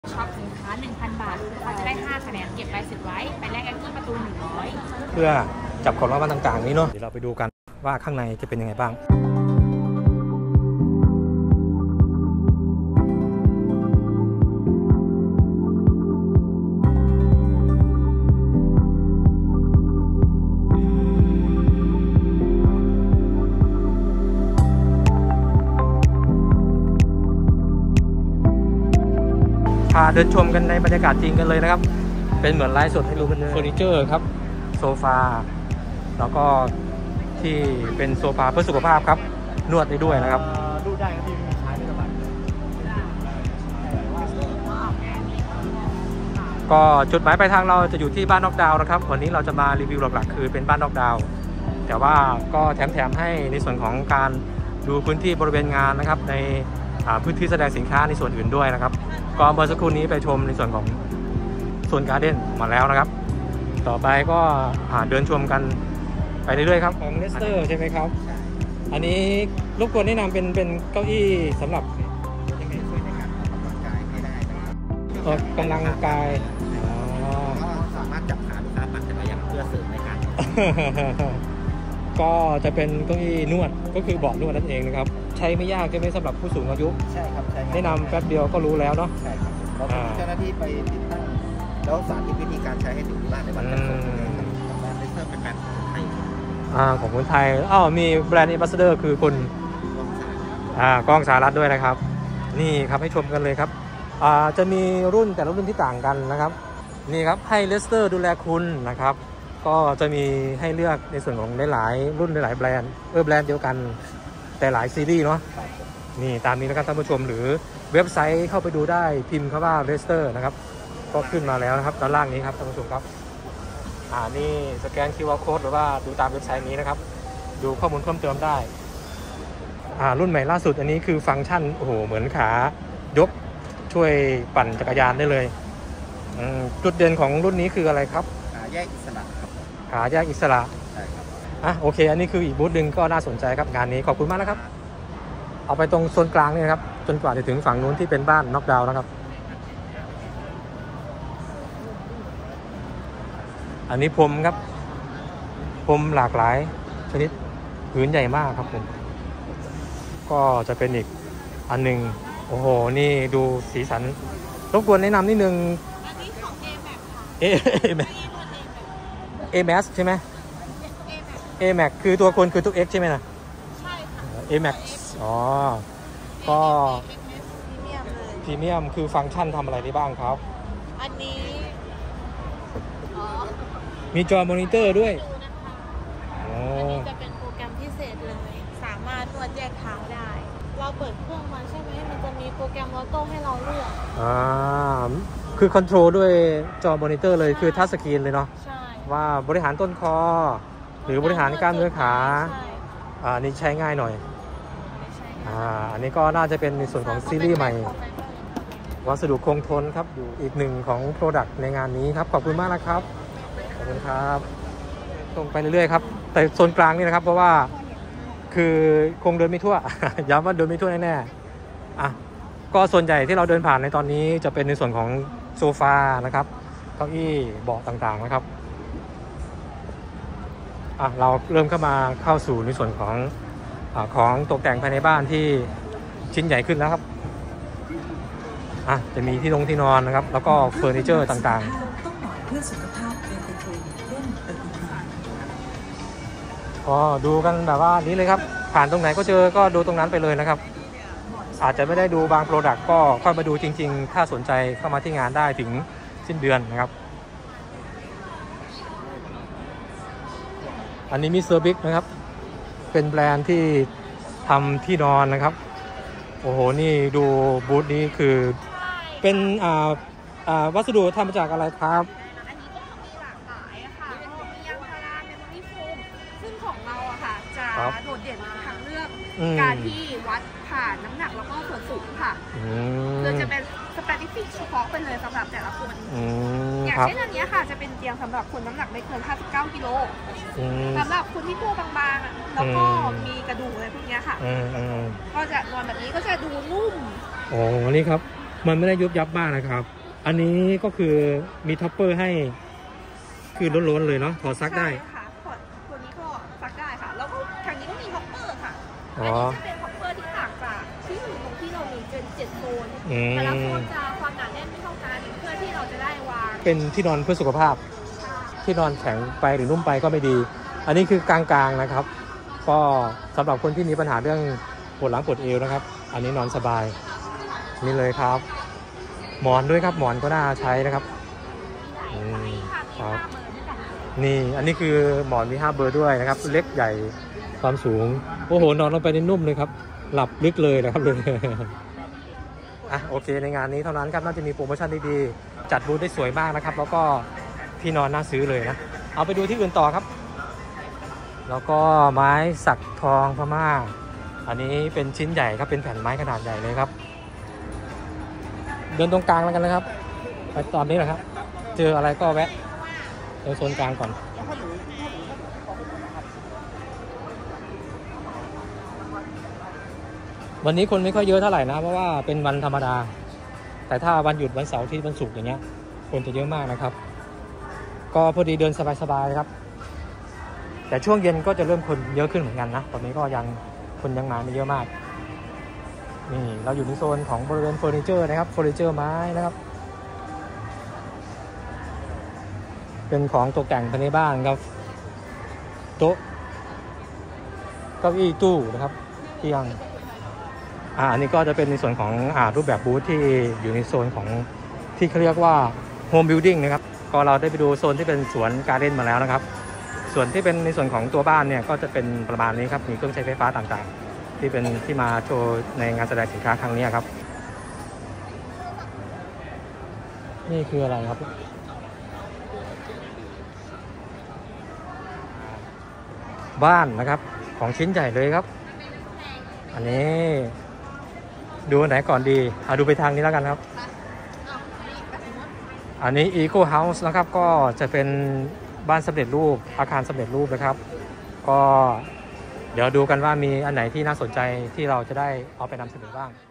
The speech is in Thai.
ช็อปสินค้า 1,000 บาทเขาจะได้5คะแนนเก็บใบเสร็จไว้ไปแลกแอคที่ประตู100เพื่อจับของรางวัลต่างๆนี้เนาะเดี๋ยวเราไปดูกันว่าข้างในจะเป็นยังไงบ้างพาเดินชมกันในบรรยากาศจริงกันเลยนะครับเป็นเหมือนไลฟ์สดให้รู้กันเลยเฟอร์นิเจอร์ครับโซฟาแล้วก็ที่เป็นโซฟาเพื่อสุขภาพครับนวดได้ด้วยนะครับดูได้ครับที่มีใช้ไม่สบายก็จุดหมายปลายทางเราจะอยู่ที่บ้านนอกดาวนะครับวันนี้เราจะมารีวิวหลักๆคือเป็นบ้านนอกดาวแต่ว่าก็แถมให้ในส่วนของการดูพื้นที่บริเวณงานนะครับในพื้นที่แสดงสินค้าในส่วนอื่นด้วยนะครับก็เมื่อสักครู่นี้ไปชมในส่วนของโซนการ์เด้นมาแล้วนะครับต่อไปก็เดินชมกันไปเรื่อยๆครับของเลสเตอร์ใช่ไหมครับอันนี้รบกวนแนะนำเป็นเก้าอี้สำหรับยังไงช่วยในการออกกำลังกายให้ได้นะครับออกกำลังกายก็สามารถจับขาลูกค้าปั่นจักรยานเพื่อเสริมในการก็จะเป็นเก้าอี้นวดก็คือเบาะนวดนั่นเองนะครับใช้ไม่ยากใช่ไหมสำหรับผู้สูงอายุใช่ครับแนะนำแป๊บเดียวก็รู้แล้วเนาะใช่ครับเราเจ้าหน้าที่ไปติดตั้งแล้วสาธิตวิธีการใช้ให้ถึงบ้านในวันจันทร์ของแบรนด์เลสเตอร์เป็นแบรนด์ของไทยของคนไทยมีแบรนด์ Ambassador คือคุณกล้องสหรัฐด้วยนะครับนี่ครับให้ชมกันเลยครับจะมีรุ่นแต่ละรุ่นที่ต่างกันนะครับนี่ครับให้เลสเตอร์ดูแลคุณนะครับก็จะมีให้เลือกในส่วนของหลายๆรุ่นหลายๆแบรนด์แบรนด์เดียวกันแต่หลายซีรีส์เนาะนี่ตามนี้นะครับท่านผู้ชมหรือเว็บไซต์เข้าไปดูได้พิมพ์คำว่าเลสเตอร์นะครับก็ขึ้นมาแล้วนะครับด้านล่างนี้ครับท่านผู้ชมครับนี่สแกน QR Code หรือว่าดูตามเว็บไซต์นี้นะครับดูข้อมูลเพิ่มเติมได้รุ่นใหม่ล่าสุดอันนี้คือฟังก์ชันโอ้โหเหมือนขายกช่วยปั่นจักรยานได้เลยจุดเด่นของรุ่นนี้คืออะไรครับขาแยกอิสระครับขาแยกอิสระใช่ครับโอเคอันนี้คืออีกบูธหนึ่งก็น่าสนใจครับงานนี้ขอบคุณมากนะครับเอาไปตรงโซนกลางนี่นะครับจนกว่าจะถึงฝั่งนู้นที่เป็นบ้านน็อกดาวน์นะครับอันนี้พรมครับพรมหลากหลายชนิดผืนใหญ่มากครับผมก็จะเป็นอีกอันหนึ่งโอ้โหนี่ดูสีสันรบกวนแนะนำนิดนึงอันนี้ของ A-Max ค่ะ A-Max ใช่ไหม A-Max คือตัวคนคือตัว X ใช่ไหมนะใช่ค่ะ A-Max ก็พรีเมียมคือฟังก์ชันทำอะไรได้บ้างครับอันนี้มีจอมอนิเตอร์ด้วยอันนี้จะเป็นโปรแกรมพิเศษเลยสามารถนวดแยกเท้าได้เราเปิดเครื่องมาใช่ไหมมันจะมีโปรแกรมออโต้ให้เราเลือกคือคอนโทรลด้วยจอมอนิเตอร์เลยคือทัชสกรีนเลยเนาะใช่ว่าบริหารต้นคอหรือบริหารกล้ามเนื้อขานี่ใช้ง่ายหน่อยอันนี้ก็น่าจะเป็นในส่วนของซีรีส์ใหม่วัสดุคงทนครับอยู่อีกหนึ่งของ Product ในงานนี้ครับขอบคุณมากนะครับขอบคุณครับตรงไปเรื่อยๆครับแต่โซนกลางนี่นะครับเพราะว่าคือคงเดินไม่ทั่ว ย้ำว่าเดินไม่ทั่วแน่ๆก็ส่วนใหญ่ที่เราเดินผ่านในตอนนี้จะเป็นในส่วนของโซฟานะครับเก้าอี้เบาะต่างๆนะครับเราเริ่มเข้าสู่ในส่วนของตกแต่งภายในบ้านที่ชิ้นใหญ่ขึ้นแล้วครับจะมีที่นอนนะครับแล้วก็เฟอร์นิเจอร์ต่างๆก็ดูกันแบบว่านี้เลยครับผ่านตรงไหนก็เจอก็ดูตรงนั้นไปเลยนะครับอาจจะไม่ได้ดูบางโปรดักต์ก็ค่อยมาดูจริงๆถ้าสนใจเข้ามาที่งานได้ถึงสิ้นเดือนนะครับอันนี้มิสเตอร์บิ๊กนะครับเป็นแบรนด์ที่ทำที่นอนนะครับโอ้โหนี่ดูบูธนี้คือเป็นวัสดุทำมาจากอะไรครับอันนี้ก็มีหลากหลายค่ะมียางพาราเมมโมรี่โฟมซึ่งของเราค่ะจะโดดเด่นทางเรื่องการที่วัดผ่านน้ำหนักแล้วก็ส่วนสูงค่ะคือจะเป็นสเปซิฟิกเฉพาะไปเลยสำหรับแต่ละคนอย่างเช่นอันนี้ค่ะจะเป็นเตียงสำหรับคนน้ำหนักไม่เกิน59 กิโลสำหรับคนที่ตัวบางๆแล้วก็มีกระดูกอะไรพวกนี้ค่ะก็จะนอนแบบนี้ก็จะดูนุ่มนี่ครับมันไม่ได้ยุบยับมากนะครับ อันนี้ก็คือมีท็อปเปอร์ให้คือล้นๆเลยเนาะถอดซักได้ใช่ค่ะตัวนี้ก็ซักได้ค่ะแล้วก็ทางนี้ก็มีท็อปเปอร์ค่ะอ๋อัอนนี้จะเป็นท็อปเปอร์ที่ต่างจากที่อื่นตรงที่เรามีเป็น7โซนอืมแต่ละโซนจะความหนาแน่นไม่เท่ากันเพื่อที่เราจะได้วางเป็นที่นอนเพื่อสุขภาพ ที่นอนแข็งไปหรือนุ่มไปก็ไม่ดี อันนี้คือกลางๆนะครับ ก็สำหรับคนที่มีปัญหาเรื่องปวดหลังปวดเอวนะครับ อันนี้นอนสบายนี่เลยครับ หมอนด้วยครับหมอนก็น่าใช้นะครับมีค่ะครับ 5 เบอร์ด้วยกันนี่อันนี้คือหมอนมี5เบอร์ด้วยนะครับ เล็กใหญ่ความสูงโอ้โหนอนลงไปนี่นุ่มเลยครับ หลับลึกเลยนะครับเลย อ่ะโอเคในงานนี้เท่านั้นครับน่าจะมีโปรโมชั่นดีๆจัดบูธได้สวยมากนะครับ แล้วก็ที่นอนน่าซื้อเลยนะเอาไปดูที่อื่นต่อครับ แล้วก็ไม้สักทองพม่าอันนี้เป็นชิ้นใหญ่ครับเป็นแผ่นไม้ขนาดใหญ่เลยครับ เดินตรงกลางแล้วกันนะครับไปตอนนี้แหละครับเจออะไรก็แวะตรงโซนกลางก่อน วันนี้คนไม่ค่อยเยอะเท่าไหร่นะเพราะว่าเป็นวันธรรมดาแต่ถ้าวันหยุดวันเสาร์ที่วันศุกร์อย่างเงี้ยคนจะเยอะมากนะครับ ก็พอดีเดินสบายๆครับแต่ช่วงเย็นก็จะเริ่มคนเยอะขึ้นเหมือนกันนะตอนนี้ก็ยังคนยังมาไม่เยอะมากนี่เราอยู่ในโซนของบริเวณเฟอร์นิเจอร์นะครับเฟอร์นิเจอร์ไม้นะครับเป็นของตกแต่งภายในบ้านครับโต๊ะเก้าอี้ตู้นะครับเตียงอันนี้ก็จะเป็นในส่วนของรูปแบบบูธที่อยู่ในโซนของที่เขาเรียกว่าโฮมบิลดิ้งนะครับก็เราได้ไปดูโซนที่เป็นสวนการ์เด้นมาแล้วนะครับส่วนที่เป็นในส่วนของตัวบ้านเนี่ยก็จะเป็นประมาณนี้ครับมีเครื่องใช้ไฟฟ้าต่างๆที่เป็นที่มาโชว์ในงานแสดงสินค้าครั้งนี้ครับนี่คืออะไรครับบ้านนะครับของชิ้นใหญ่เลยครับอันนี้ดูไหนก่อนดีดูไปทางนี้แล้วกันครับอันนี้ Eco House นะครับก็จะเป็นบ้านสำเร็จรูปอาคารสำเร็จรูปนะครับก็เดี๋ยวดูกันว่ามีอันไหนที่น่าสนใจที่เราจะได้เอาไปนำเสนอบ้าง